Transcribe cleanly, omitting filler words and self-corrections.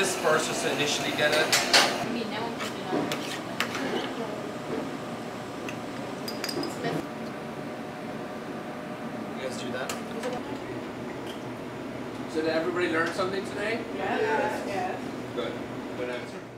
this first just to initially get it. I mean, now I'm picking up. You guys do that? So did everybody learn something today? Yes. Yes. Good. Good answer.